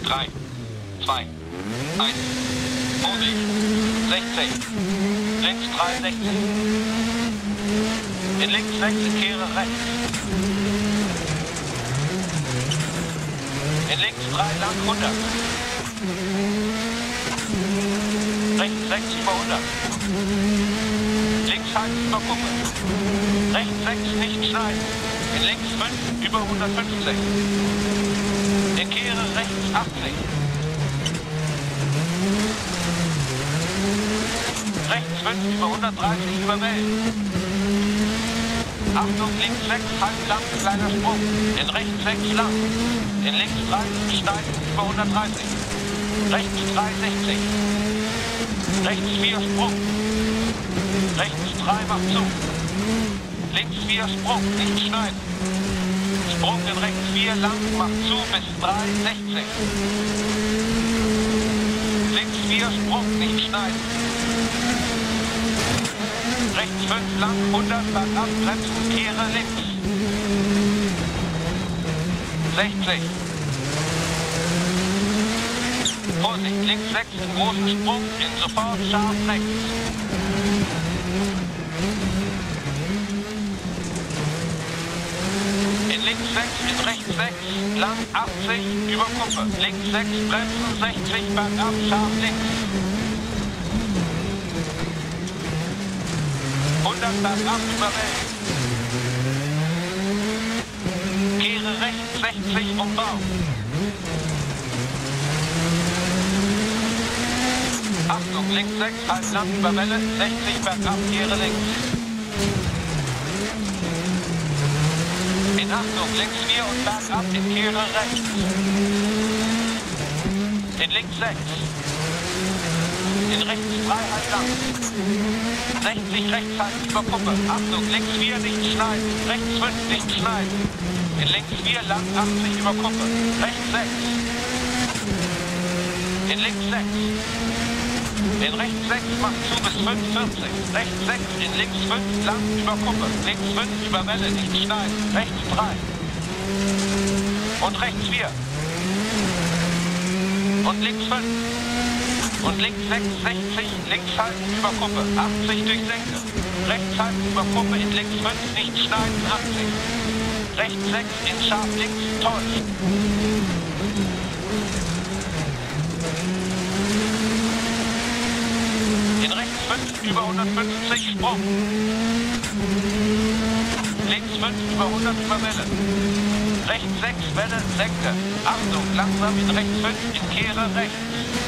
3, 2, 1. Vorsicht. 60. Links 3, 60. In links 6, kehre rechts. In links 3, lang 100. Rechts 6 über 100. Links halten über Kuppe. Rechts 6 nicht schneiden. In links 5 über 150. In kehre rechts 80. Rechts 5 über 130 über Wellen. Achtung, links 6, halb lang, kleiner Sprung. In rechts 6 lang. In links 3, schneiden über 130. Rechts 3, 60. Rechts 4, Sprung. Rechts 3, macht zu. Links 4, Sprung, nicht schneiden. Sprung in rechts 4, lang, macht zu, bis 3, 60. Links 4, Sprung, nicht schneiden. Rechts 5 lang, 100, bergab, bremsen, kehre links. 60. Vorsicht, links 6, großen Sprung, in sofort, scharf rechts. In links 6, in rechts 6, lang 80, über Kuppe. Links 6, bremsen, 60, bergab, scharf links. 100 bergab über Wellen. Kehre rechts 60 Umbau. Achtung, links 6, halb lang über Welle, 60 bergab, kehre links. In Achtung, links 4 und bergab, in kehre rechts. In links 6. In rechts 3, halb lang. 60 rechts halten über Kuppe. Achtung, links 4 nicht schneiden. Rechts 5 nicht schneiden. In links 4 lang 80 über Kuppe. Rechts 6. In links 6. In rechts 6 macht zu bis 45. Rechts 6, in links 5 lang über Kuppe. Links 5 über Welle nicht schneiden. Rechts 3. Und rechts 4. Und links 5. Und links 6, 60, links halten über Kuppe, 80 durch Senke. Rechts halten über Kuppe, in links 5, nicht schneiden, 80. Rechts 6, in scharf links, täuscht. In rechts 5, über 150, Sprung. Links 5, über 100, über Welle. Rechts 6, Welle, Senke. Achtung, langsam in rechts 5, in kehre rechts.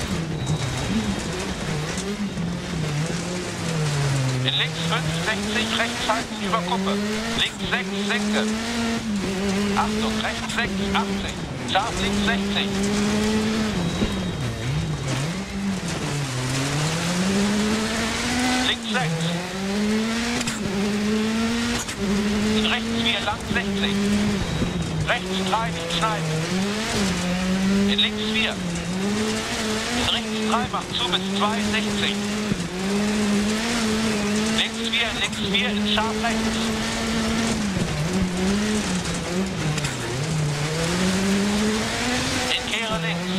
In links 5, 60, rechts halten über Kuppe. Links 6, Senke. Achtung, rechts 6, 80. Scharf links 60. Links 6. In rechts 4, lang 60. Rechts 3, nicht schneiden. In links 4. In rechts 3, macht zu bis 2, 60. Links 4 in scharf rechts. In kehre links.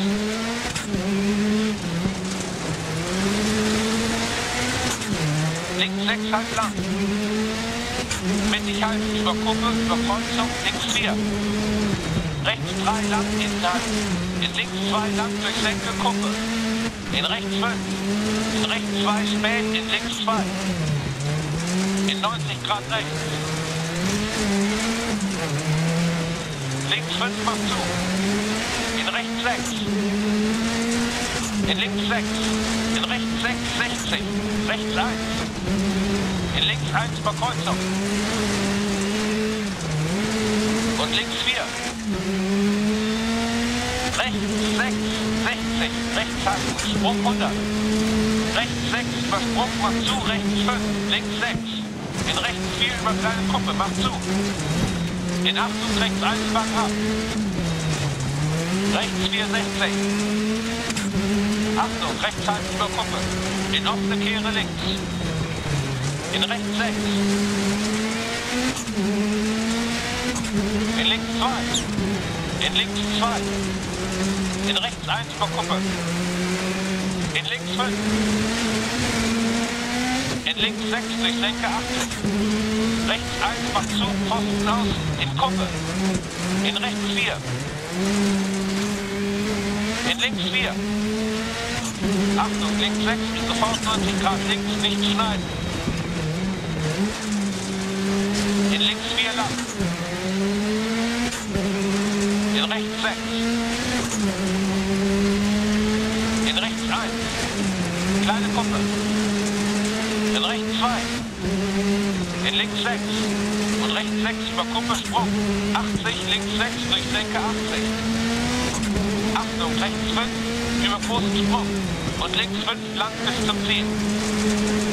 Links 6 halb lang. Mittig halten über Kuppe, über Kreuzung, links 4. Rechts 3 lang, hinten. In links 2 lang durch Senke, Kuppe. In rechts 5. In rechts 2 spät, in links 2. In 90 Grad rechts. Links 5 macht zu. In rechts 6. In links 6. In rechts 6, 60. Rechts 1. In links 1 Überkreuzung. Und links 4. Rechts 6, 60. Rechts halten. Sprung 100. Rechts 6 Übersprung macht zu. Rechts 5. Links 6. In rechts 4 über kleine Kuppe, macht zu. In Achtung, rechts 1 bergab. Rechts 4, 60. Achtung, rechts halten über Kuppe. In offene Kehre links. In rechts 6. In links 2. In links 2. In rechts 1 über Kuppe. In links 5. In links 6 durch Senke 80. Rechts 1 macht zu, Pfosten aus. In Kuppe. In rechts 4. In links 4. Achtung, links 6, sofort 90 Grad links, nicht schneiden. In links 4 lang. In rechts 6. In rechts 1. Kleine Kuppe. In rechts 2. In links 6. Und rechts 6 über Kuppe Sprung. 80, links 6 durch Senke 80. Achtung, rechts 5 über großen Sprung. Und links 5 lang bis zum Ziel.